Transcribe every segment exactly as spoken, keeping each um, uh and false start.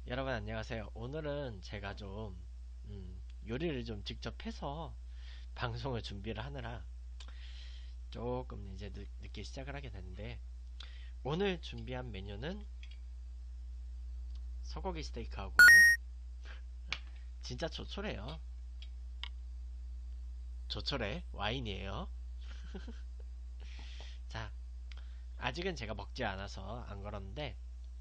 여러분 안녕하세요. 오늘은 제가 좀 음, 요리를 좀 직접 해서 방송을 준비를 하느라 조금 이제 늦, 늦게 시작을 하게 됐는데, 오늘 준비한 메뉴는 소고기 스테이크하고 진짜 조촐해요. 조촐해 와인이에요. 자, 아직은 제가 먹지 않아서 안 걸었는데,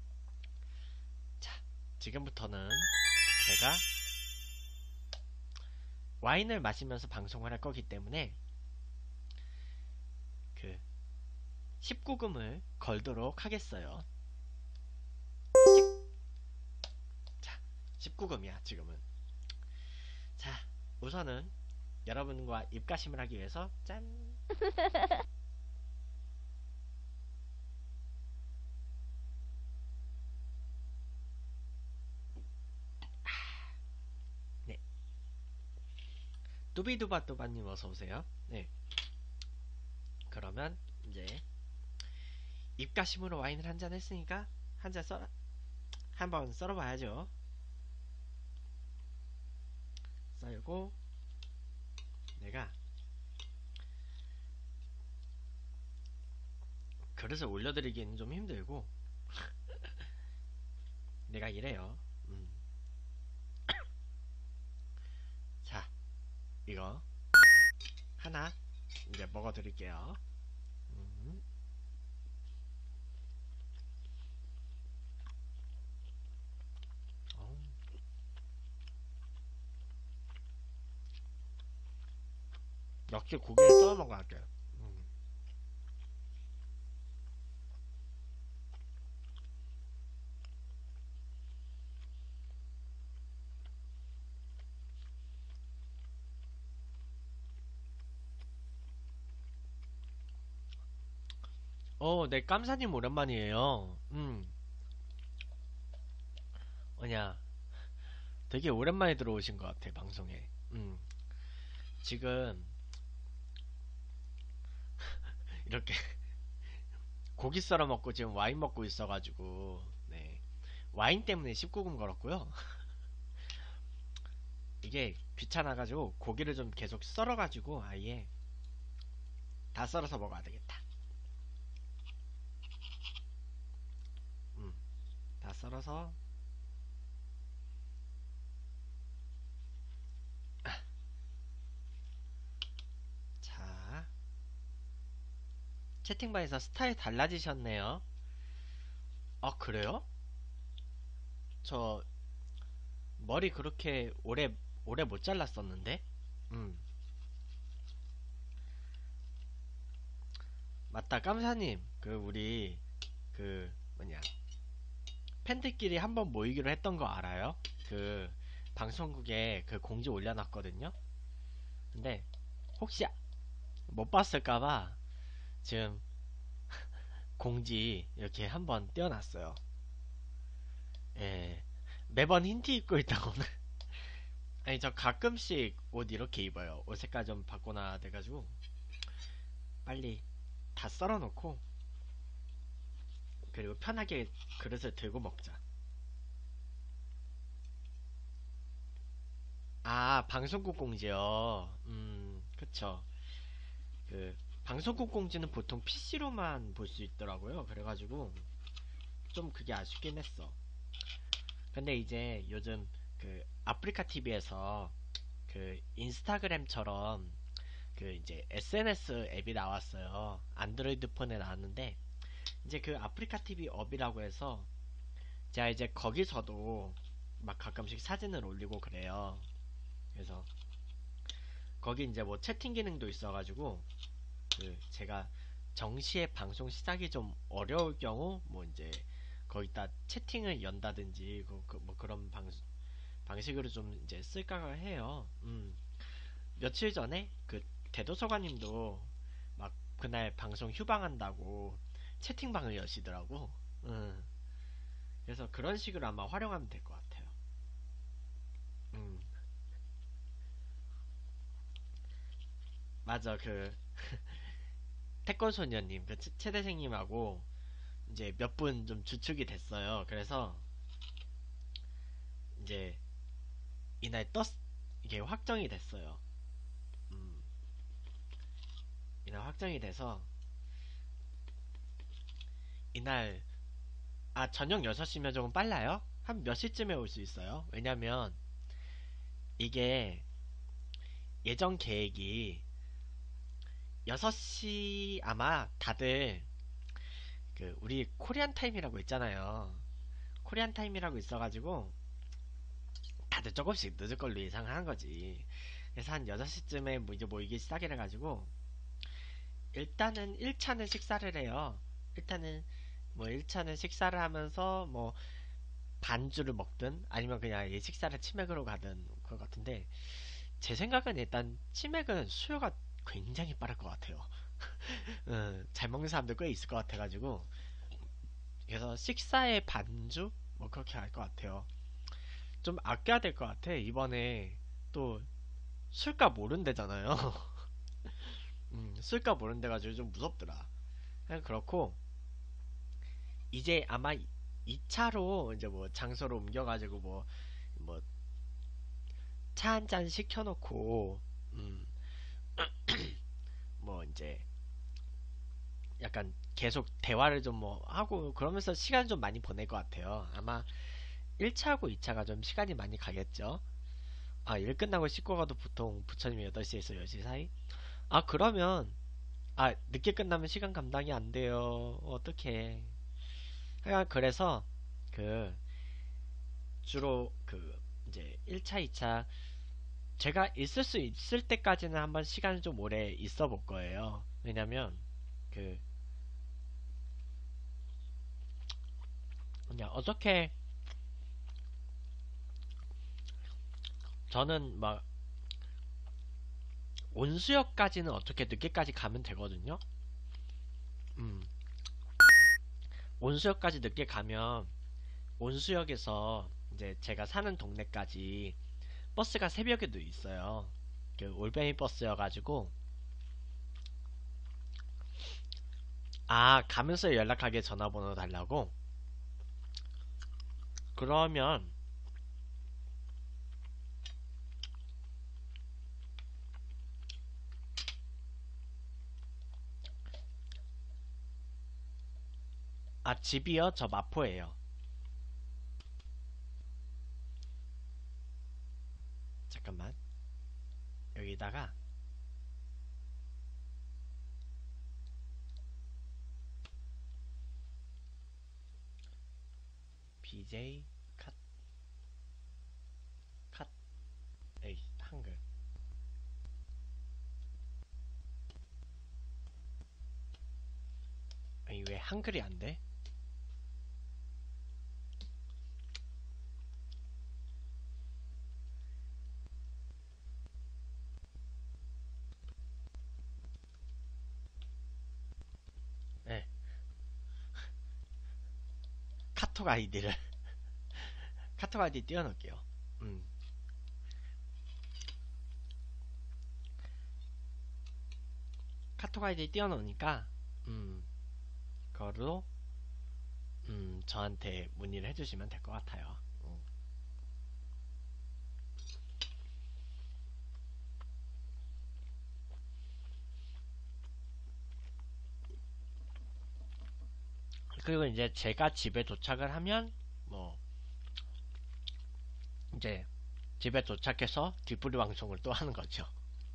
자, 지금부터는 제가 와인을 마시면서 방송을 할 거기 때문에 그 십구 금을 걸도록 하겠어요. 자, 십구 금이야 지금은. 자, 우선은 여러분과 입가심을 하기 위해서 짠! 네, 뚜비두바뚜바님 어서오세요. 네, 그러면 이제 입가심으로 와인을 한 잔 했으니까 한 잔 썰어 한번 썰어봐야죠. 썰고 내가 그릇을 올려드리기는 좀 힘들고 내가 이래요. 음. 자, 이거 하나 이제 먹어드릴게요. 음. 어, 역시 고기를 썰어 먹어야 할게요. 음. 어, 네, 깜사님 오랜만이에요. 음, 뭐냐, 되게 오랜만에 들어오신 것 같아, 방송에. 음, 지금 이렇게 고기 썰어 먹고 지금 와인 먹고 있어가지고, 네. 와인 때문에 십구 금 걸었고요. 이게 귀찮아가지고 고기를 좀 계속 썰어가지고 아예 다 썰어서 먹어야 되겠다. 음, 다 썰어서. 자, 채팅방에서 스타일 달라지셨네요. 아, 그래요? 저 머리 그렇게 오래 오래 못 잘랐었는데. 음, 맞다, 깜사님. 그 우리 그 뭐냐, 팬들끼리 한번 모이기로 했던 거 알아요? 그 방송국에 그 공지 올려놨거든요. 근데 혹시 못 봤을까봐 지금 공지 이렇게 한번 띄워놨어요. 예. 매번 흰 티 입고 있다고는. 아니, 저 가끔씩 옷 이렇게 입어요. 옷 색깔 좀 바꿔놔야 돼가지고 빨리 다 썰어놓고 그리고 편하게 그릇을 들고 먹자. 아, 방송국 공지요. 음, 그쵸. 그 방송국 공지는 보통 피씨로만 볼 수 있더라고요. 그래가지고 좀 그게 아쉽긴 했어. 근데 이제 요즘 그 아프리카 티비에서 그 인스타그램처럼 그 이제 에스엔에스 앱이 나왔어요. 안드로이드 폰에 나왔는데 이제 그 아프리카 티비 업이라고 해서 제가 이제 거기서도 막 가끔씩 사진을 올리고 그래요. 그래서 거기 이제 뭐 채팅 기능도 있어가지고 그 제가 정시에 방송 시작이 좀 어려울 경우 뭐 이제 거기다 채팅을 연다든지 그, 그, 뭐 그런 방, 방식으로 좀 이제 쓸까 해요. 음. 며칠 전에 그 대도서관님도 막 그날 방송 휴방한다고 채팅방을 여시더라고. 음. 그래서 그런 식으로 아마 활용하면 될 것 같아요. 음. 맞아. 그 태권소녀님, 그 최대생님하고 이제 몇 분 좀 주축이 됐어요. 그래서 이제 이날 떴 이게 확정이 됐어요. 음, 이날 확정이 돼서 이날 아 저녁 여섯 시면 조금 빨라요? 한 몇 시쯤에 올 수 있어요? 왜냐면 이게 예정 계획이 여섯 시 아마 다들 그 우리 코리안 타임이라고 있잖아요. 코리안 타임이라고 있어가지고 다들 조금씩 늦을 걸로 예상하는 거지. 그래서 한 여섯 시쯤에 뭐 이제 모이기 시작을 해가지고 일단은 일 차는 식사를 해요. 일단은 뭐 일 차는 식사를 하면서 뭐 반주를 먹든 아니면 그냥 이 식사를 치맥으로 가든 그럴 것 같은데 제 생각은 일단 치맥은 수요가 굉장히 빠를 것 같아요. 음, 잘 먹는 사람들 꽤 있을 것 같아가지고 그래서 식사에 반주 뭐 그렇게 할 것 같아요. 좀 아껴야 될 것 같아. 이번에 또 술값 오른대잖아요. 음, 술값 오른대 가지고 좀 무섭더라. 그냥 그렇고 이제 아마 이 차로 이제 뭐 장소로 옮겨가지고 뭐 뭐 차 한 잔 시켜놓고 음, 뭐 이제 약간 계속 대화를 좀 뭐 하고 그러면서 시간 좀 많이 보낼 것 같아요. 아마 일 차하고 이 차가 좀 시간이 많이 가겠죠. 아, 일 끝나고 씻고 가도 보통 부처님 여덟 시에서 열 시 사이? 아, 그러면 아, 늦게 끝나면 시간 감당이 안 돼요. 어떡해. 하여간 그래서 그 주로 그 이제 일 차, 이 차 제가 있을 수 있을 때까지는 한번 시간을 좀 오래 있어 볼 거예요. 왜냐면 그 그냥 어떻게 저는 막 온수역까지는 어떻게 늦게까지 가면 되거든요. 음, 온수역까지 늦게 가면 온수역에서 이제 제가 사는 동네까지 버스가 새벽에도 있어요. 그 올빼미 버스여가지고 아 가면서 연락하게 전화번호 달라고? 그러면 아 집이요? 저 마포예요. 잠깐만 여기다가 비제이 컷 컷 에이 한글 아니 왜 한글이 안 돼? 네 카톡 아이디를 카톡 아이디 띄워놓을게요. 음 카톡 아이디 띄워놓으니까 음 그걸로 음 저한테 문의를 해주시면 될 것 같아요. 음. 그리고 이제 제가 집에 도착을 하면 뭐 이제 집에 도착해서 뒷부리 방송을 또 하는 거죠.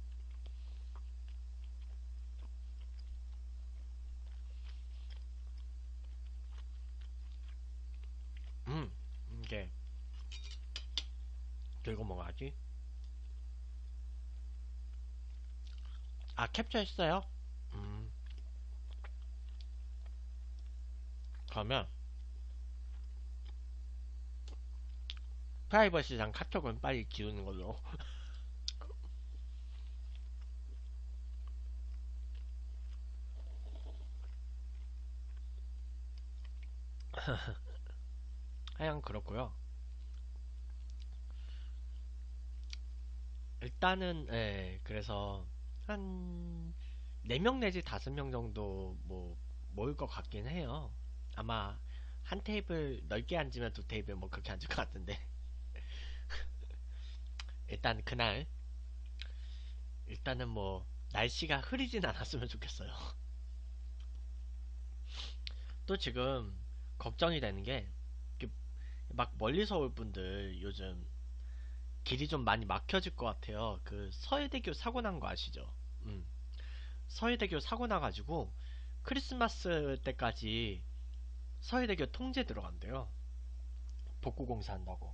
음 이게 그리고 뭐가 하지? 아 캡처했어요? 음 그러면 프라이버시랑 카톡은 빨리 지우는 걸로. 하여간 그렇고요. 일단은 예 그래서 한 네 명 내지 다섯 명 정도 뭐 모일 것 같긴 해요. 아마 한 테이블 넓게 앉으면 두 테이블 뭐 그렇게 앉을 것 같은데 일단 그날 일단은 뭐 날씨가 흐리진 않았으면 좋겠어요. 또 지금 걱정이 되는 게 막 멀리서 올 분들 요즘 길이 좀 많이 막혀질 것 같아요. 그 서해대교 사고 난 거 아시죠? 음. 서해대교 사고 나가지고 크리스마스 때까지 서해대교 통제 들어간대요. 복구공사 한다고.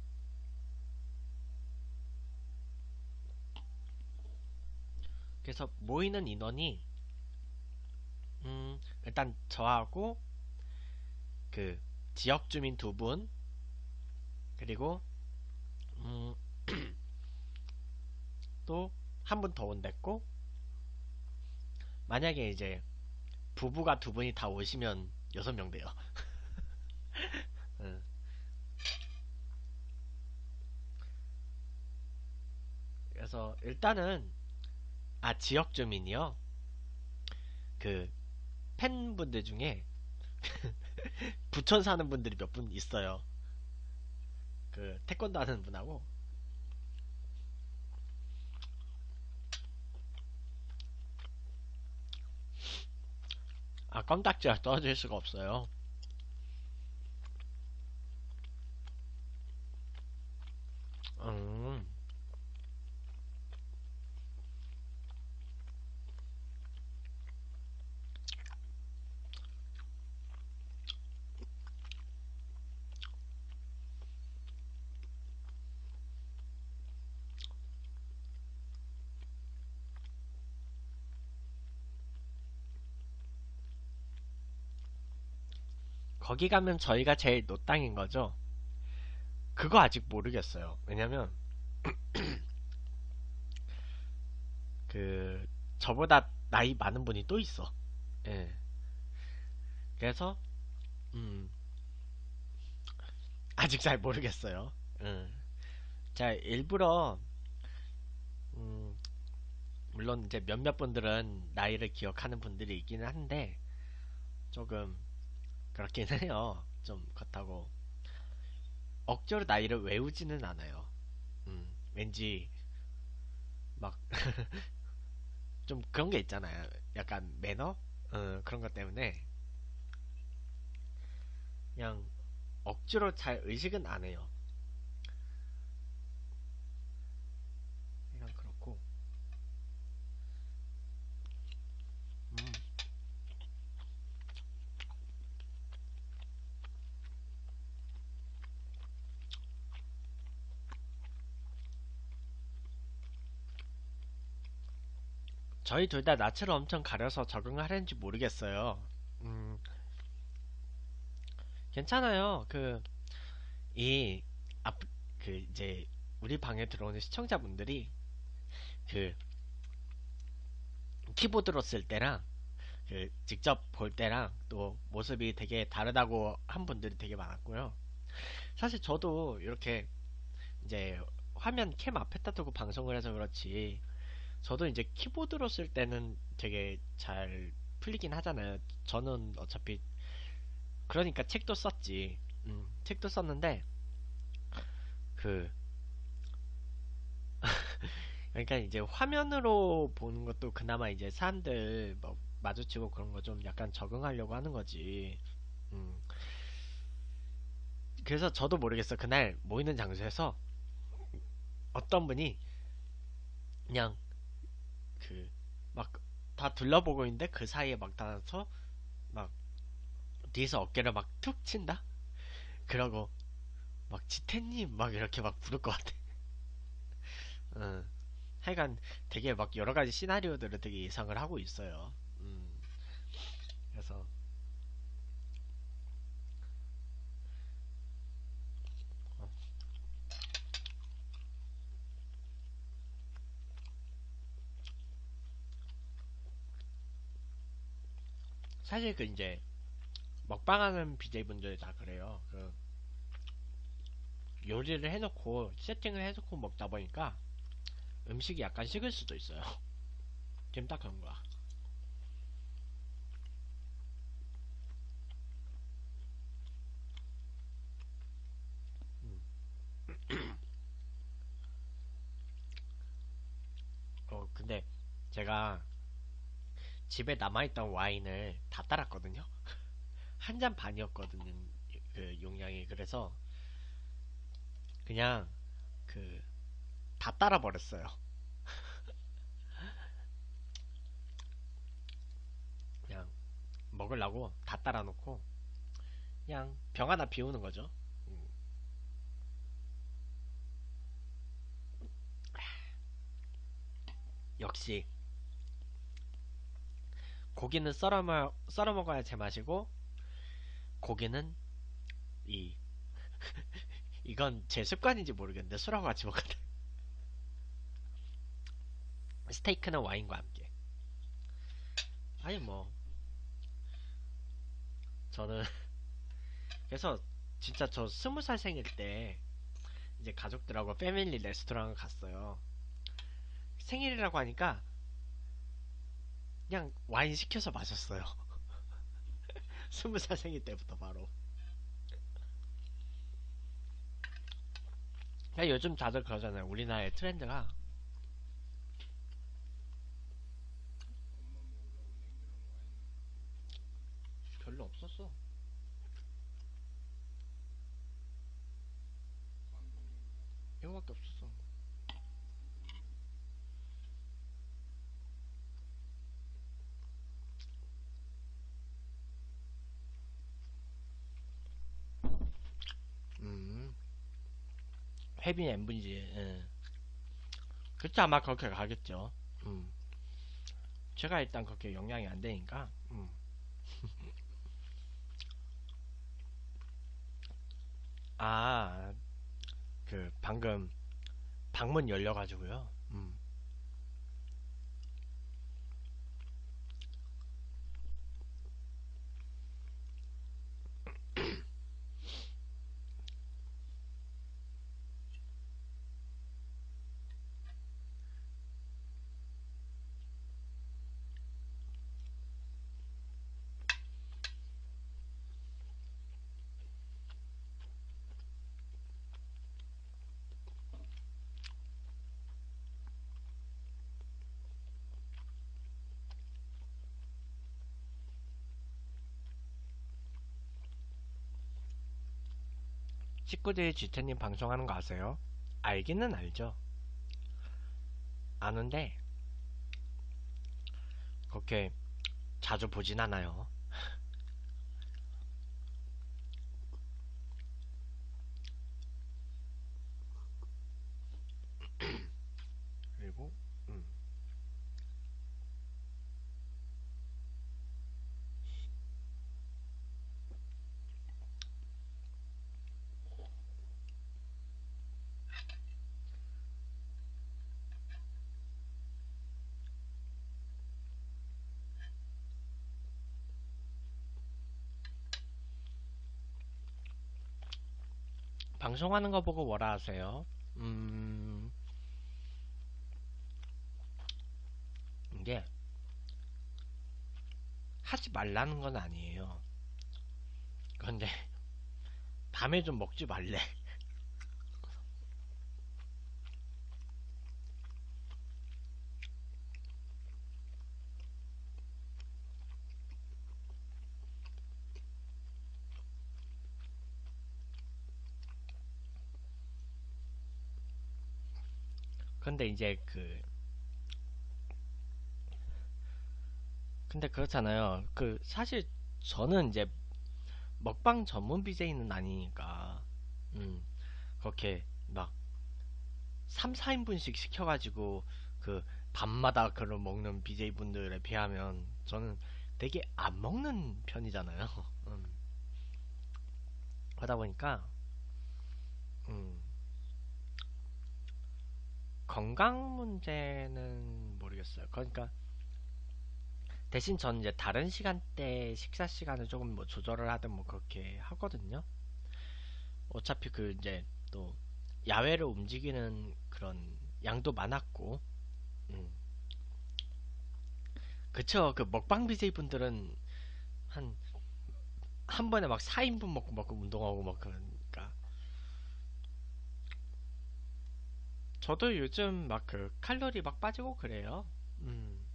그래서 모이는 인원이 음, 일단 저하고 그 지역 주민 두 분, 그리고 음, 또 한 분 더 온댔고, 만약에 이제 부부가 두 분이 다 오시면 여섯 명 돼요. 음, 그래서 일단은 아 지역 주민이요. 그 팬분들 중에 부천 사는 분들이 몇 분 있어요. 그 태권도 하는 분하고. 아 껌딱지가 떨어질 수가 없어요. 음, 거기 가면 저희가 제일 노땅인 거죠. 그거 아직 모르겠어요. 왜냐면 그 저보다 나이 많은 분이 또 있어. 예. 그래서 음, 아직 잘 모르겠어요. 음. 자 일부러 음, 물론 이제 몇몇 분들은 나이를 기억하는 분들이 있기는 한데 조금 그렇긴 해요. 좀 그렇다고 억지로 나이를 외우지는 않아요. 음, 왠지 막 좀 그런 게 있잖아요. 약간 매너? 어, 그런 것 때문에 그냥 억지로 잘 의식은 안 해요. 그냥 그렇고 음, 저희 둘 다 낯을 엄청 가려서 적응하려는지 모르겠어요. 음, 괜찮아요. 그, 이, 앞, 그, 이제, 우리 방에 들어오는 시청자분들이, 그, 키보드로 쓸 때랑, 그, 직접 볼 때랑, 또, 모습이 되게 다르다고 한 분들이 되게 많았고요. 사실 저도 이렇게, 이제, 화면 캠 앞에다 두고 방송을 해서 그렇지, 저도 이제 키보드로 쓸 때는 되게 잘 풀리긴 하잖아요. 저는 어차피 그러니까 책도 썼지. 음, 책도 썼는데 그 그러니까 이제 화면으로 보는 것도 그나마 이제 사람들 뭐 마주치고 그런 거 좀 약간 적응하려고 하는 거지. 음, 그래서 저도 모르겠어. 그날 모이는 장소에서 어떤 분이 그냥 그 막 다 둘러보고 있는데 그 사이에 막 닿아서 막 뒤에서 어깨를 막 툭 친다? 그러고 막 지태님 막 이렇게 막 부를 것 같아. 응. 하여간 되게 막 여러 가지 시나리오들을 되게 예상을 하고 있어요. 음, 그래서 어, 사실 그 이제 먹방하는 비제이분들 다 그래요. 그 요리를 해놓고 세팅을 해놓고 먹다 보니까 음식이 약간 식을 수도 있어요. 지금 딱 그런 거야. 음. 제가 집에 남아있던 와인을 다 따랐거든요. 한 잔 반이었거든요. 그 용량이. 그래서 그냥 그 다 따라 버렸어요. 그냥 먹으려고 다 따라 놓고 그냥 병 하나 비우는 거죠. 음. 역시 고기는 썰어, 먹, 썰어 먹어야 제맛이고, 고기는 이 이건 제 습관인지 모르겠는데 술하고 같이 먹거든. 스테이크는 와인과 함께. 아니 뭐 저는 그래서 진짜 저 스무 살 생일 때 이제 가족들하고 패밀리 레스토랑을 갔어요. 생일이라고 하니까 그냥 와인 시켜서 마셨어요. 스무 살 생일 때부터 바로. 그냥 요즘 다들 그러잖아요. 우리나라의 트렌드가 별로 없었어. 이거밖에 없었어. 음, 회비 엠분지. 예. 그쵸 아마 그렇게 가겠죠. 음. 제가 일단 그렇게 영향이 안 되니까. 음. 아, 그 방금 방문 열려가지고요. 음. 식구들이 지태님 방송하는 거 아세요? 알기는 알죠. 아는데 그렇게 자주 보진 않아요. 그리고 음. 방송하는 거 보고 뭐라 하세요? 음, 이게 하지 말라는 건 아니에요. 그런데 밤에 좀 먹지 말래. 근데 이제 그 근데 그렇잖아요. 그 사실 저는 이제 먹방 전문 비제이는 아니니까 음, 그렇게 막 삼, 사 인분씩 시켜가지고 그 밤마다 그런 먹는 비제이분들에 비하면 저는 되게 안 먹는 편이잖아요. 음, 그러다 보니까 음, 건강 문제는 모르겠어요. 그러니까 대신 전 이제 다른 시간대 식사 시간을 조금 뭐 조절을 하든 뭐 그렇게 하거든요. 어차피 그 이제 또 야외로 움직이는 그런 양도 많았고, 음. 그쵸. 그 먹방 비제이 분들은 한, 한 번에 막 사 인분 먹고 막 운동하고 막 그러니까. 저도 요즘 막 그 칼로리 막 빠지고 그래요. 음.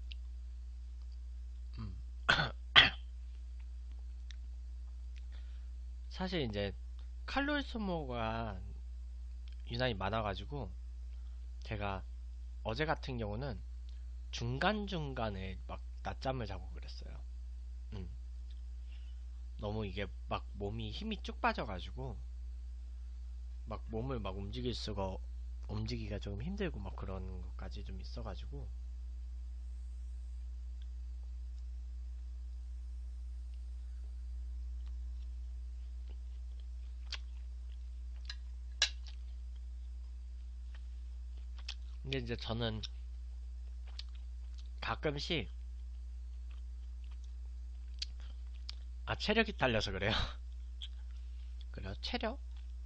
사실 이제 칼로리 소모가 유난히 많아가지고 제가 어제 같은 경우는 중간중간에 막 낮잠을 자고 그랬어요. 음, 너무 이게 막 몸이 힘이 쭉 빠져가지고 막 몸을 막 움직일 수가 움직이기가 조금 힘들고 막 그런 것까지 좀 있어가지고 근데 이제 저는 가끔씩 아 체력이 딸려서 그래요. 그래요 체력?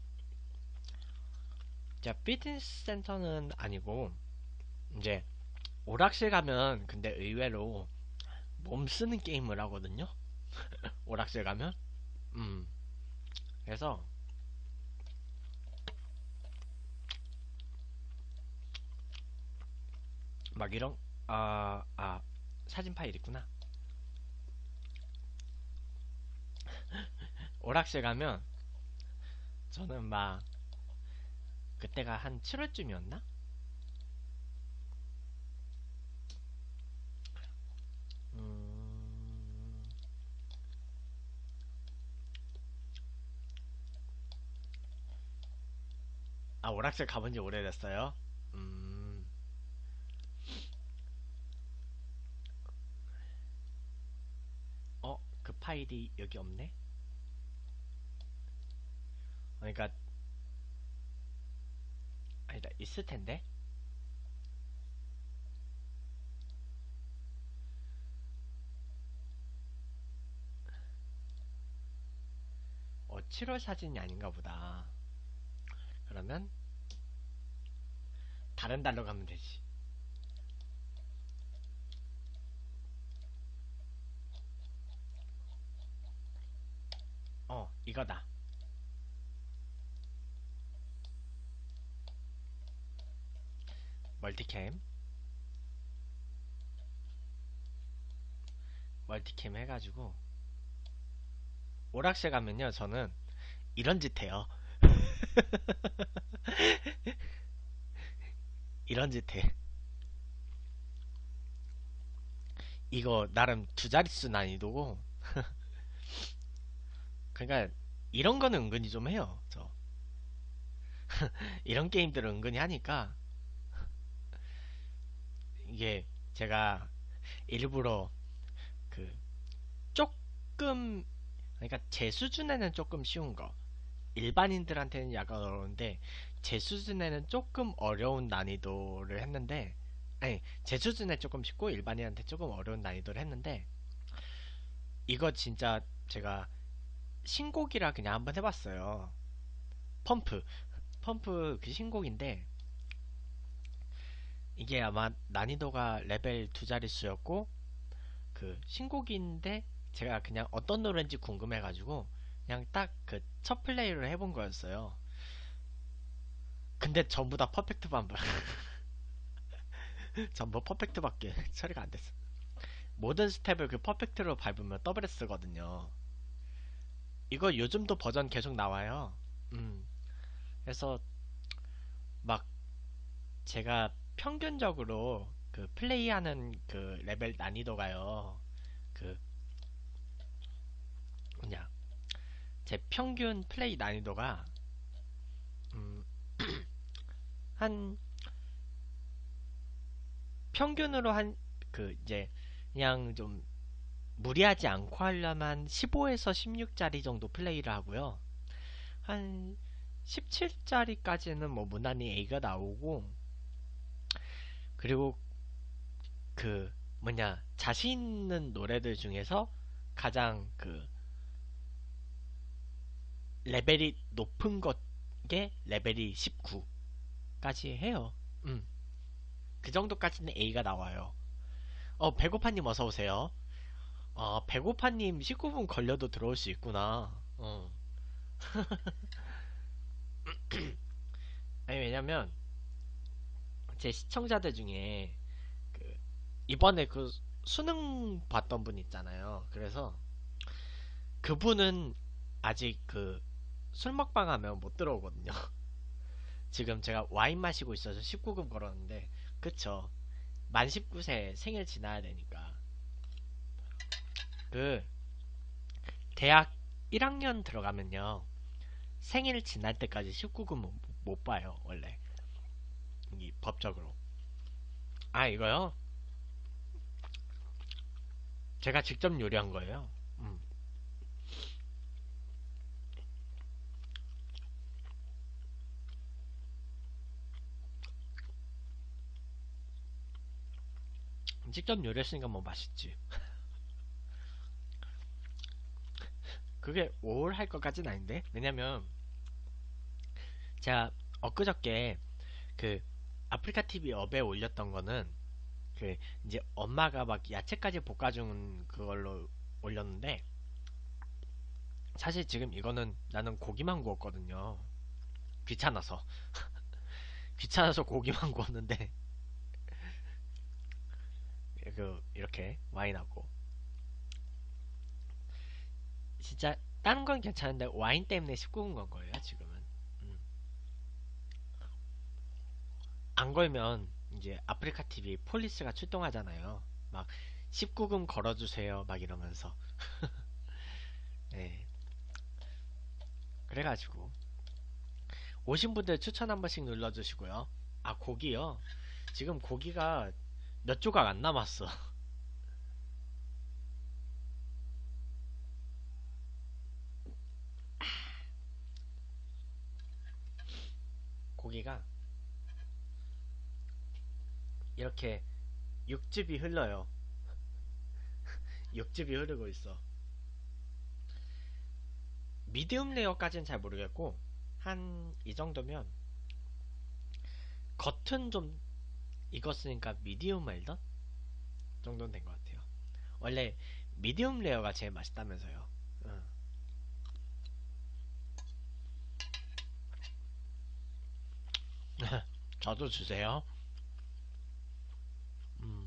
자 피트니스 센터는 아니고 이제 오락실 가면 근데 의외로 몸 쓰는 게임을 하거든요. 오락실 가면 음 그래서 막 이런 아, 아 사진 파일 있구나. 오락실 가면 저는 막 그때가 한 칠월쯤이었나? 음, 아 오락실 가본 지 오래됐어요. 음, 어, 그 파일이 여기 없네? 그러니까 아니다 있을 텐데. 어, 칠월 사진이 아닌가 보다. 그러면 다른 달로 가면 되지. 어, 이거다. 멀티캠. 멀티캠 해가지고 오락실 가면요 저는 이런 짓 해요. 이런 짓 해. 이거 나름 두 자릿수 난이도고 그러니까 이런 거는 은근히 좀 해요. 저 이런 게임들을 은근히 하니까 이게 제가 일부러 그 조금 그러니까 제 수준에는 조금 쉬운 거 일반인들한테는 약간 어려운데 제 수준에는 조금 어려운 난이도를 했는데 아니 제 수준에 조금 쉽고 일반인한테 조금 어려운 난이도를 했는데 이거 진짜 제가 신곡이라 그냥 한번 해봤어요. 펌프 펌프 그 신곡인데 이게 아마 난이도가 레벨 두 자릿수였고 그 신곡인데 제가 그냥 어떤 노래인지 궁금해가지고 그냥 딱 그 첫 플레이를 해본 거였어요. 근데 전부 다 퍼펙트 반발. 전부 퍼펙트밖에 처리가 안 됐어. 모든 스텝을 그 퍼펙트로 밟으면 더블 S거든요. 이거 요즘도 버전 계속 나와요. 음. 그래서 막 제가 평균적으로 그 플레이하는 그 레벨 난이도가요. 그 뭐냐 제 평균 플레이 난이도가 음, 한 평균으로 한 그 이제 그냥 좀 무리하지 않고 하려면 십오에서 십육짜리 정도 플레이를 하고요. 한 십칠짜리까지는 뭐 무난히 A가 나오고 그리고 그 뭐냐 자신 있는 노래들 중에서 가장 그 레벨이 높은 것게 레벨이 십구까지 해요. 음. 그 정도까지는 A가 나와요. 어, 배고파님 어서오세요. 아, 배고파님 십구 분 걸려도 들어올 수 있구나. 어. 아니, 왜냐면, 제 시청자들 중에, 그, 이번에 그, 수능 봤던 분 있잖아요. 그래서 그분은 아직 그 술 먹방 하면 못 들어오거든요. 지금 제가 와인 마시고 있어서 십구 금 걸었는데, 그쵸. 만 십구 세 생일 지나야 되니까. 그, 대학 일 학년 들어가면요. 생일 지날 때까지 십구 금 못, 못 봐요, 원래. 이 법적으로. 아, 이거요? 제가 직접 요리한 거예요. 음. 직접 요리했으니까 뭐 맛있지. 그게 올 할 것까진 아닌데? 왜냐면, 제가 엊그저께 그 아프리카 티비 업에 올렸던 거는 그 이제 엄마가 막 야채까지 볶아준 그걸로 올렸는데, 사실 지금 이거는 나는 고기만 구웠거든요. 귀찮아서. 귀찮아서 고기만 구웠는데, 그 이렇게 와인하고 진짜 다른 건 괜찮은데 와인 때문에 십구 금 건 거예요 지금은. 음. 안 걸면 이제 아프리카 티비 폴리스가 출동하잖아요. 막 십구 금 걸어주세요 막 이러면서. 네. 그래가지고 오신 분들 추천 한 번씩 눌러주시고요. 아, 고기요? 지금 고기가 몇 조각 안 남았어. 고기가 이렇게 육즙이 흘러요. 육즙이 흐르고 있어. 미디움 레어까지는 잘 모르겠고, 한 이 정도면 겉은 좀 익었으니까 미디움 웰던 정도는 된 것 같아요. 원래 미디움 레어가 제일 맛있다면서요. 응. 저도 주세요. 음.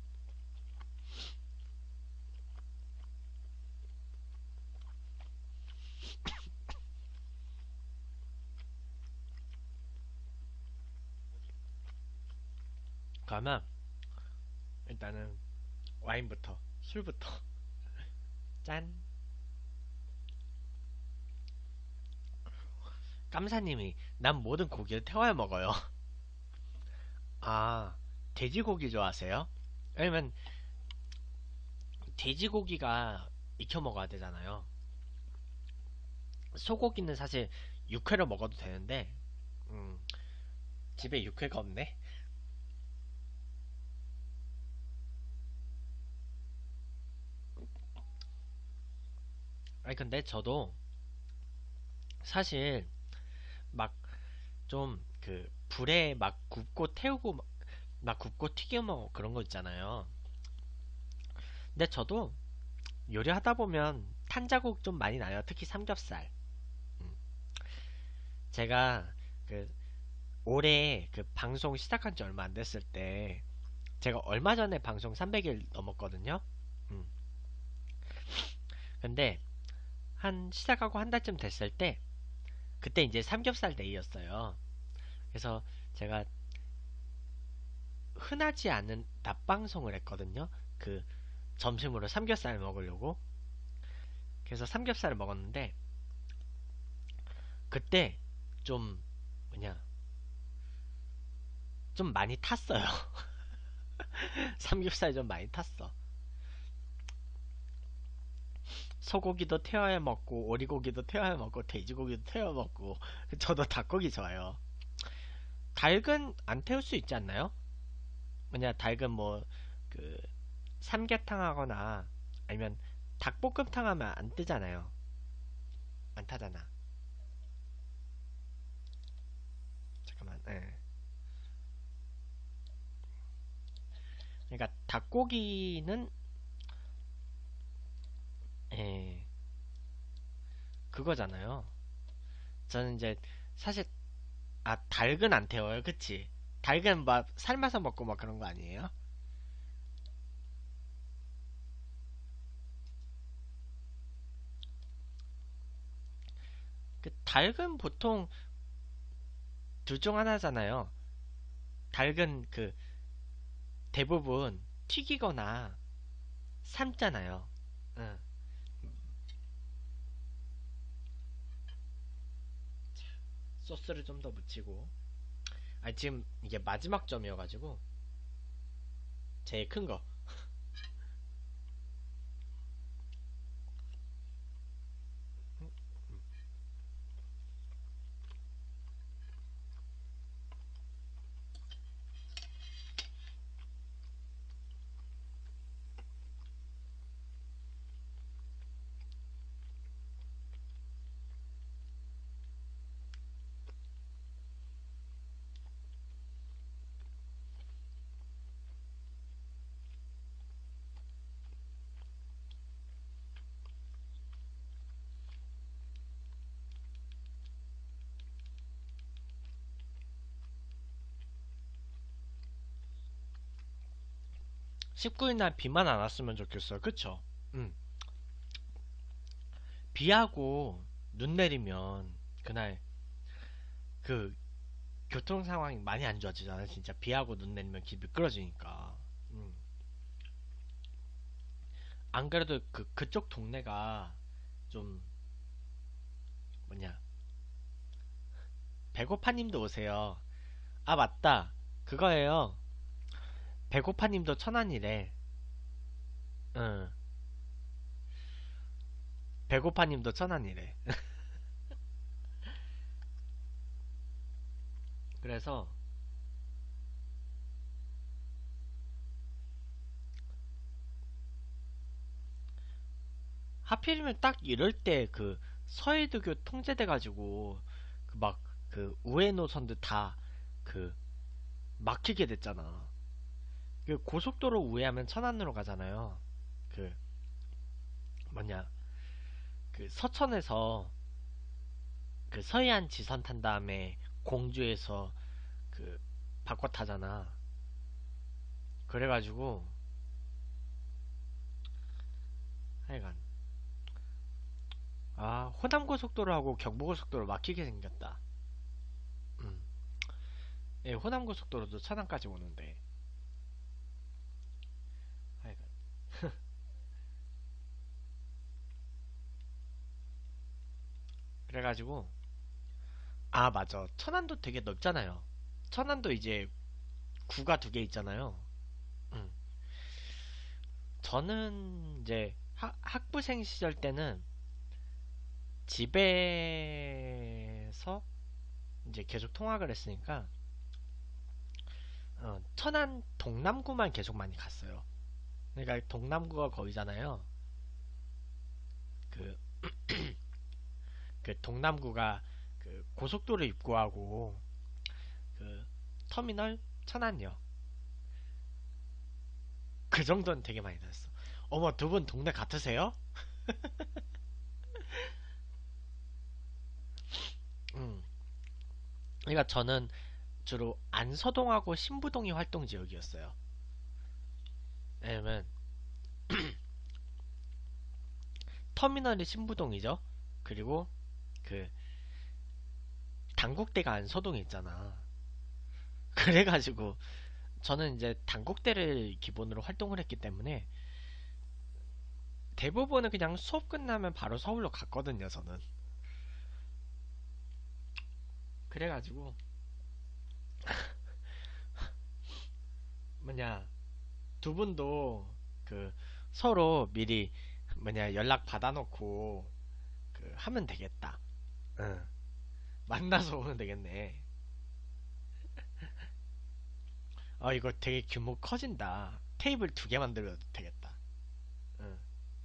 그러면 일단은 와인부터, 술부터. 짠. 깜사님이 난 모든 고기를 태워야 먹어요. 아, 돼지고기 좋아하세요? 왜냐면 돼지고기가 익혀 먹어야 되잖아요. 소고기는 사실 육회로 먹어도 되는데, 음, 집에 육회가 없네. 아니 근데 저도 사실 막 좀 그 불에 막 굽고 태우고 막, 막 굽고 튀겨 먹고 그런 거 있잖아요. 근데 저도 요리하다 보면 탄자국 좀 많이 나요. 특히 삼겹살. 음. 제가 그 올해 그 방송 시작한 지 얼마 안 됐을 때 제가 얼마 전에 방송 삼백 일 넘었거든요. 음. 근데 한 시작하고 한 달쯤 됐을 때 그때 이제 삼겹살 데이였어요. 그래서 제가 흔하지 않은 낮방송을 했거든요. 그 점심으로 삼겹살 먹으려고. 그래서 삼겹살을 먹었는데 그때 좀 뭐냐 좀 많이 탔어요. 삼겹살 좀 많이 탔어. 소고기도 태워야 먹고 오리고기도 태워야 먹고 돼지고기도 태워 먹고 저도 닭고기 좋아요. 닭은 안 태울 수 있지 않나요? 뭐냐 닭은 뭐 그 삼계탕 하거나 아니면 닭볶음탕 하면 안 뜨잖아요. 안 타잖아. 잠깐만. 예. 그러니까 닭고기는 예, 그거잖아요. 저는 이제 사실 아 닭은 안 태워요, 그치? 닭은 막 삶아서 먹고 막 그런 거 아니에요? 그 닭은 보통 둘 중 하나잖아요. 닭은 그 대부분 튀기거나 삶잖아요. 응. 소스를 좀 더 묻히고. 아, 지금 이게 마지막 점이어가지고 제일 큰 거. 십구 일 날 비만 안 왔으면 좋겠어요. 그쵸? 응. 비하고 눈 내리면 그날 그 교통 상황이 많이 안 좋아지잖아. 진짜 비하고 눈 내리면 길 미끄러지니까. 음. 안 그래도 그 그쪽 동네가 좀 뭐냐, 배고파님도 오세요. 아, 맞다. 그거예요. 배고파님도 천안이래. 응. 배고파님도 천안이래. 그래서 하필이면 딱 이럴 때 그 서해대교 통제돼 가지고 그 막 그 우회 노선들 다 그 막히게 됐잖아. 그 고속도로 우회하면 천안으로 가잖아요. 그 뭐냐, 그 서천에서 그 서해안 지선 탄 다음에 공주에서 그 바꿔 타잖아. 그래가지고 하여간 아, 호남고속도로하고 경부고속도로 막히게 생겼다. 음. 예, 호남고속도로도 천안까지 오는데 하여간 그래가지고 아, 맞아. 천안도 되게 넓잖아요. 천안도 이제 구가 두 개 있잖아요. 음. 저는 이제 학, 학부생 시절 때는 집에서 이제 계속 통학을 했으니까 어, 천안 동남구만 계속 많이 갔어요. 그러니까 동남구가 거기잖아요. 그, 그 동남구가 그 고속도로 입구하고 그 터미널 천안역 그 정도는 되게 많이 다녔어. 어머, 두 분 동네 같으세요? 음. 그러니까 저는 주로 안서동하고 신부동이 활동 지역이었어요. 왜냐면 터미널이 신부동이죠. 그리고 그 단국대가 안서동에 있잖아. 그래가지고 저는 이제 단국대를 기본으로 활동을 했기 때문에 대부분은 그냥 수업 끝나면 바로 서울로 갔거든요, 저는. 그래가지고 뭐냐, 두 분도 그 서로 미리 뭐냐 연락 받아놓고 그 하면 되겠다. 응. 만나서 오면 되겠네. 어, 이거 되게 규모 커진다. 테이블 두 개 만들어도 되겠다. 응.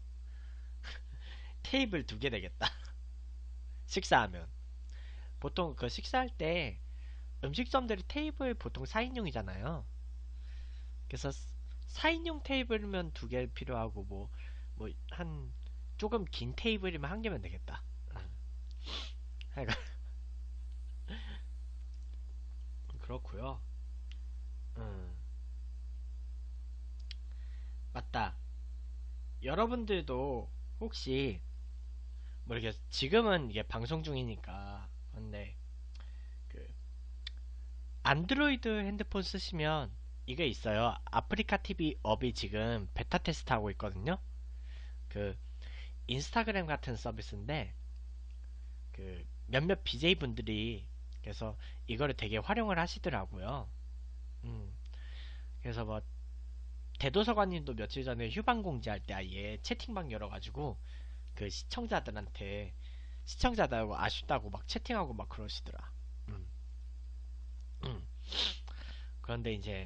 테이블 두 개 되겠다. 식사하면. 보통 그 식사할 때 음식점들이 테이블 보통 사 인용이잖아요. 그래서 사 인용 테이블이면 두 개 필요하고 뭐, 뭐, 한, 조금 긴 테이블이면 한 개면 되겠다. 응. 하여간, 그렇고요. 응. 맞다. 여러분들도 혹시 모르겠어. 지금은 이게 방송 중이니까. 근데 그 안드로이드 핸드폰 쓰시면 이게 있어요. 아프리카 티비 업이 지금 베타 테스트 하고 있거든요. 그 인스타그램 같은 서비스인데 그 몇몇 비제이 분들이 그래서 이거를 되게 활용을 하시더라고요. 음. 그래서 뭐 대도서관님도 며칠 전에 휴방 공지할 때 아예 채팅방 열어가지고 그 시청자들한테 시청자들하고 아쉽다고 막 채팅하고 막 그러시더라. 음. 음. 그런데 이제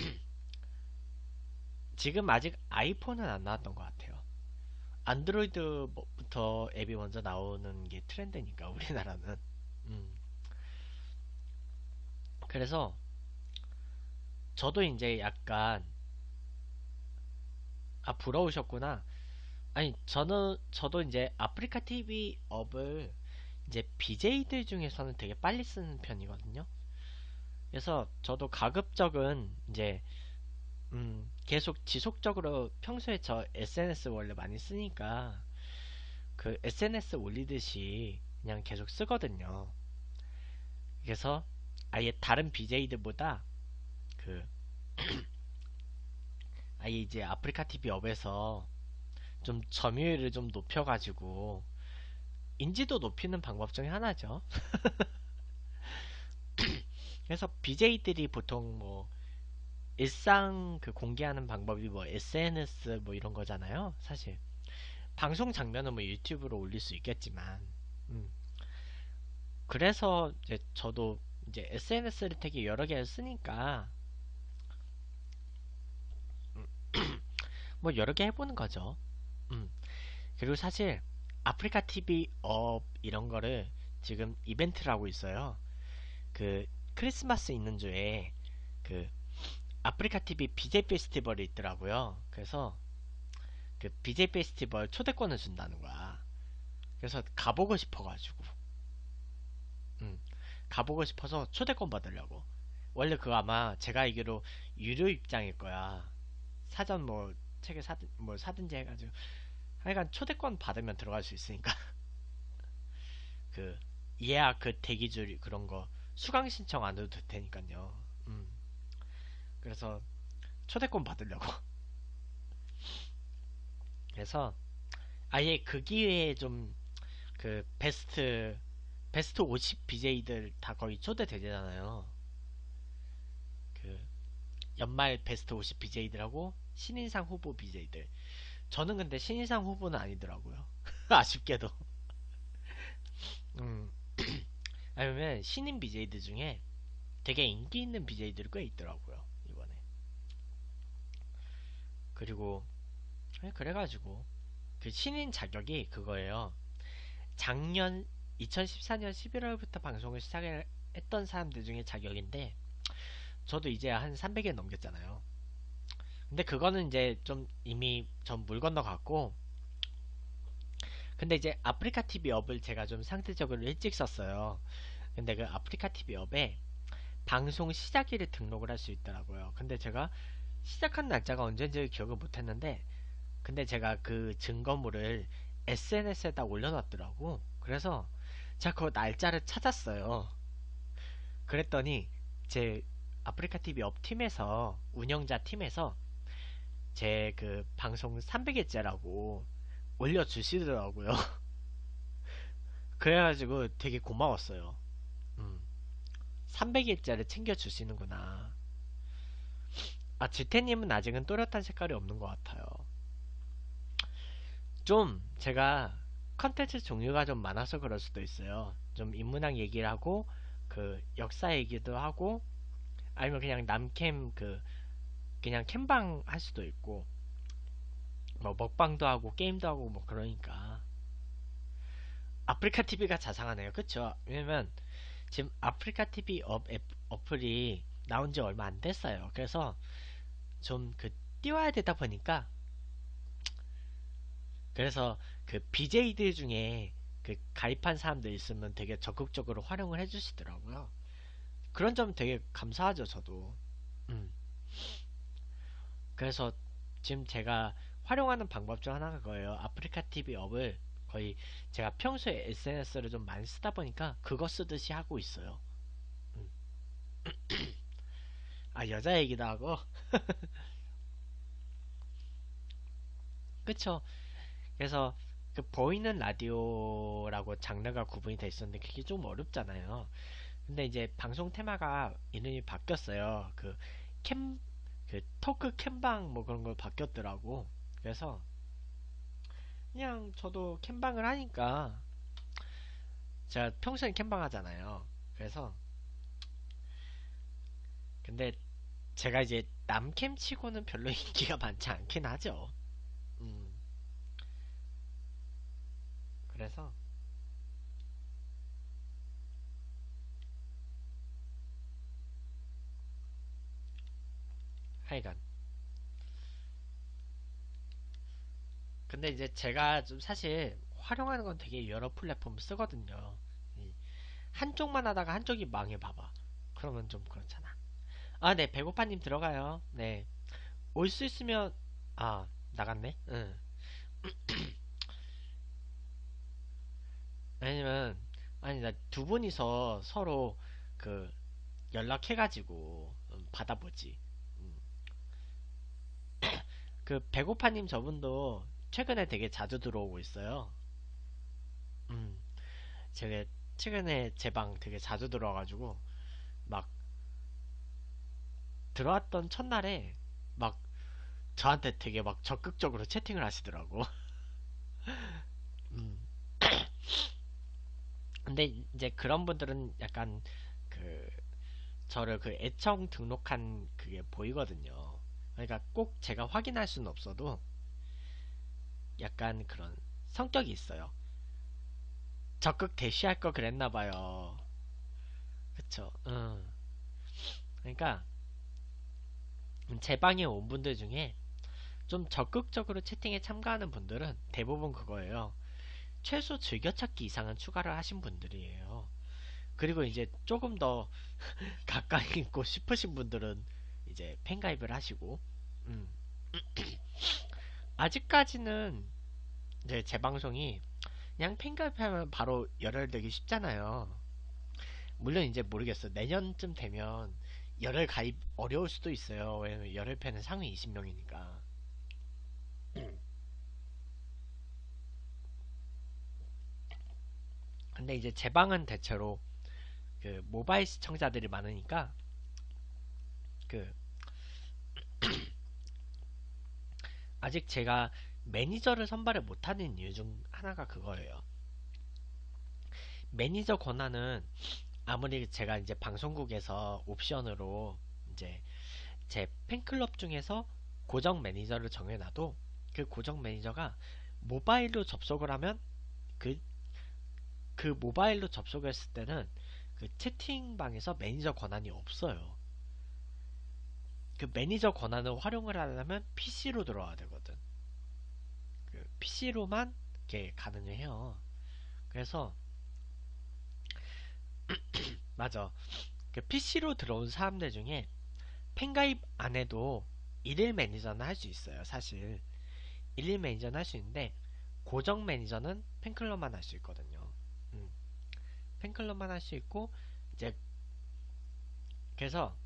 지금 아직 아이폰은 안 나왔던 것 같아요. 안드로이드부터 앱이 먼저 나오는 게 트렌드니까 우리나라는. 음. 그래서 저도 이제 약간 아 부러우셨구나. 아니 저는 저도 이제 아프리카 티비 업을 이제 비제이들 중에서는 되게 빨리 쓰는 편이거든요. 그래서 저도 가급적은 이제 음 계속 지속적으로 평소에 저 에스엔에스 원래 많이 쓰니까 그 에스엔에스 올리듯이 그냥 계속 쓰거든요. 그래서 아예 다른 비제이들보다 그 아예 이제 아프리카 티비 업에서 좀 점유율을 좀 높여가지고 인지도 높이는 방법 중에 하나죠. 그래서 비제이들이 보통 뭐 일상 그 공개하는 방법이 뭐 에스엔에스 뭐 이런 거잖아요. 사실 방송 장면은 뭐 유튜브로 올릴 수 있겠지만, 음. 그래서 이제 저도 이제 에스엔에스를 되게 여러 개를 쓰니까 뭐 여러 개 해보는 거죠. 음. 그리고 사실 아프리카 티비 업 이런 거를 지금 이벤트를 하고 있어요. 그 크리스마스 있는 주에 그 아프리카 티비 비제이 페스티벌이 있더라고요. 그래서 그 비제이 페스티벌 초대권을 준다는 거야. 그래서 가보고 싶어가지고, 음, 가보고 싶어서 초대권 받으려고. 원래 그거 아마 제가 알기로 유료 입장일 거야. 사전 뭐 책을 사든 뭐 사든지 해가지고 하여간 초대권 받으면 들어갈 수 있으니까 그 예약 그 대기줄 그런 거 수강 신청 안 해도 될 테니까요. 음, 그래서 초대권 받으려고. 그래서 아예 그 기회에 좀 그 베스트 베스트 오십 비제이들 다 거의 초대되잖아요. 그 연말 베스트 오십 비제이들하고 신인상 후보 비제이들. 저는 근데 신인상 후보는 아니더라고요. 아쉽게도. 음. 아니면 신인 비제이들 중에 되게 인기 있는 비제이들이 꽤 있더라고요. 이번에. 그리고 네, 그래가지고 그 신인 자격이 그거예요. 작년 이천십사 년 십일월부터 방송을 시작했던 사람들 중에 자격인데 저도 이제 한 삼백 일 넘겼잖아요. 근데 그거는 이제 좀 이미 전 물 건너갔고 근데 이제 아프리카 티비 업을 제가 좀 상대적으로 일찍 썼어요. 근데 그 아프리카 티비 업에 방송 시작일을 등록을 할 수 있더라고요. 근데 제가 시작한 날짜가 언제인지 기억을 못했는데 근데 제가 그 증거물을 에스엔에스에다 올려놨더라고. 그래서 제가 그 날짜를 찾았어요. 그랬더니 제 아프리카 티비 업 팀에서 운영자 팀에서 제 그 방송 삼백 일째라고 올려주시더라고요. 그래가지고 되게 고마웠어요. 음, 삼백 일째를 챙겨주시는구나. 아, 지태님은 아직은 또렷한 색깔이 없는 것 같아요. 좀 제가 컨텐츠 종류가 좀 많아서 그럴 수도 있어요. 좀 인문학 얘기를 하고 그 역사 얘기도 하고 아니면 그냥 남캠 그 그냥 캠방 할 수도 있고 뭐 먹방도 하고 게임도 하고 뭐 그러니까 아프리카 티비가 자상하네요. 그쵸? 왜냐면 지금 아프리카 티비 업 앱, 어플이 나온 지 얼마 안 됐어요. 그래서 좀 그 띄워야 되다 보니까 그래서 그 비제이들 중에 그 가입한 사람들 있으면 되게 적극적으로 활용을 해주시더라고요. 그런 점 되게 감사하죠, 저도. 음. 그래서 지금 제가 활용하는 방법 중 하나가 그거예요. 아프리카 티비 업을 거의 제가 평소에 에스엔에스를 좀 많이 쓰다 보니까 그거 쓰듯이 하고 있어요. 음. 아, 여자 얘기도 하고. 그쵸. 그래서 그 보이는 라디오라고 장르가 구분이 돼 있었는데 그게 좀 어렵잖아요. 근데 이제 방송 테마가 이름이 바뀌었어요. 그 캠, 그 토크 캠방 뭐 그런 걸 바뀌었더라고. 그래서 그냥 저도 캠방을 하니까 제가 평소엔 캠방 하잖아요. 그래서 근데 제가 이제 남캠 치고는 별로 인기가 많지 않긴 하죠. 음, 그래서 하여간 근데 이제 제가 좀 사실 활용하는 건 되게 여러 플랫폼 쓰거든요. 한쪽만 하다가 한쪽이 망해봐봐. 그러면 좀 그렇잖아. 아, 네, 배고파님 들어가요. 네. 올 수 있으면, 아, 나갔네? 응. 왜냐면, 아니, 나 두 분이서 서로 그 연락해가지고 음, 받아보지. 음. 그 배고파님 저분도 최근에 되게 자주 들어오고 있어요. 음. 제가 최근에 제 방 되게 자주 들어와가지고 막 들어왔던 첫날에 막 저한테 되게 막 적극적으로 채팅을 하시더라고. 음. 근데 이제 그런 분들은 약간 그 저를 그 애청 등록한 그게 보이거든요. 그러니까 꼭 제가 확인할 수는 없어도 약간 그런 성격이 있어요. 적극 대시할 거 그랬나 봐요. 그쵸? 응. 그러니까 제 방에 온 분들 중에 좀 적극적으로 채팅에 참가하는 분들은 대부분 그거예요. 최소 즐겨찾기 이상은 추가를 하신 분들이에요. 그리고 이제 조금 더 가까이 있고 싶으신 분들은 이제 팬가입을 하시고, 음. 아직까지는 이제 제 방송이 그냥 팬가입하면 바로 열혈되기 쉽잖아요. 물론 이제 모르겠어. 내년쯤 되면 열혈 가입 어려울 수도 있어요. 왜냐면 열혈 팬은 상위 이십 명이니까. 근데 이제 제 방은 대체로 그 모바일 시청자들이 많으니까 그 아직 제가 매니저를 선발을 못하는 이유 중 하나가 그거예요. 매니저 권한은 아무리 제가 이제 방송국에서 옵션으로 이제 제 팬클럽 중에서 고정 매니저를 정해놔도 그 고정 매니저가 모바일로 접속을 하면 그, 그 모바일로 접속했을 때는 그 채팅방에서 매니저 권한이 없어요. 그 매니저 권한을 활용을 하려면 피시로 들어와야 되거든. 그 피시로만 이렇게 가능을 해요. 그래서 맞아. 그 피시로 들어온 사람들 중에 팬가입 안 해도 일일 매니저는 할 수 있어요. 사실 일일 매니저는 할 수 있는데 고정 매니저는 팬클럽만 할 수 있거든요. 음, 팬클럽만 할 수 있고 이제 그래서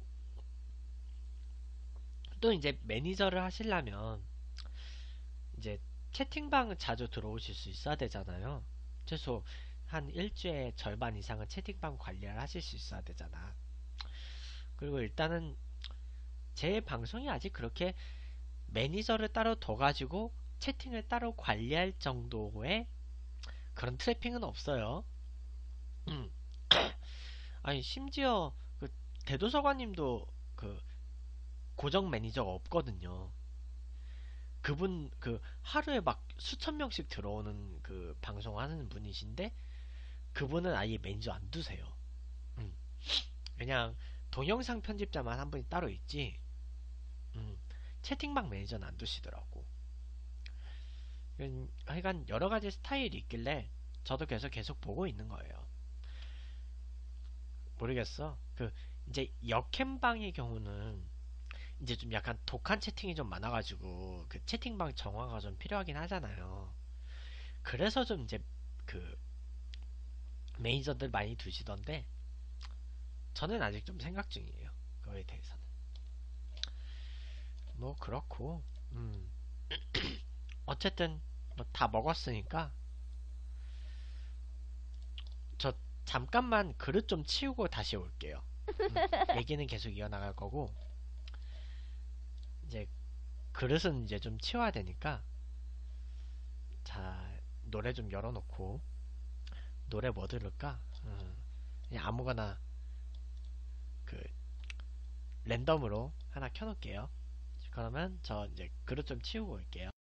또 이제 매니저를 하시려면 이제 채팅방을 자주 들어오실 수 있어야 되잖아요. 최소 한 일주에 절반 이상은 채팅방 관리를 하실 수 있어야 되잖아. 그리고 일단은 제 방송이 아직 그렇게 매니저를 따로 둬 가지고 채팅을 따로 관리할 정도의 그런 트래핑은 없어요. 음. 아니 심지어 그 대도서관님도 그 고정 매니저가 없거든요. 그분 그 하루에 막 수천 명씩 들어오는 그 방송하는 분이신데 그분은 아예 매니저 안 두세요. 음. 그냥 동영상 편집자만 한 분이 따로 있지. 음. 채팅방 매니저는 안 두시더라고. 음, 하여간 여러 가지 스타일이 있길래 저도 계속 계속 보고 있는 거예요. 모르겠어. 그 이제 역캠방의 경우는 이제 좀 약간 독한 채팅이 좀 많아가지고 그 채팅방 정화가 좀 필요하긴 하잖아요. 그래서 좀 이제 그 매니저들 많이 두시던데 저는 아직 좀 생각 중이에요. 그거에 대해서는. 뭐 그렇고 음 어쨌든 뭐 다 먹었으니까 저 잠깐만 그릇 좀 치우고 다시 올게요. 음, 얘기는 계속 이어나갈 거고 이제 그릇은 이제 좀 치워야 되니까 자 노래 좀 열어놓고 노래 뭐 들을까? 음, 그냥 아무거나 그 랜덤으로 하나 켜놓을게요. 그러면 저 이제 그릇 좀 치우고 올게요.